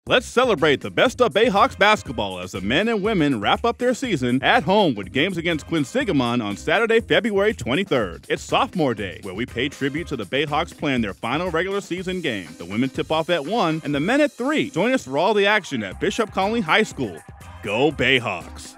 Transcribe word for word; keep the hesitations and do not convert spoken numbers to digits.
Let's celebrate the best of Bayhawks basketball as the men and women wrap up their season at home with games against Quinsigamond on Saturday, February twenty-third. It's Sophomore Day, where we pay tribute to the Bayhawks playing their final regular season game. The women tip off at one and the men at three. Join us for all the action at Bishop Connolly High School. Go Bayhawks!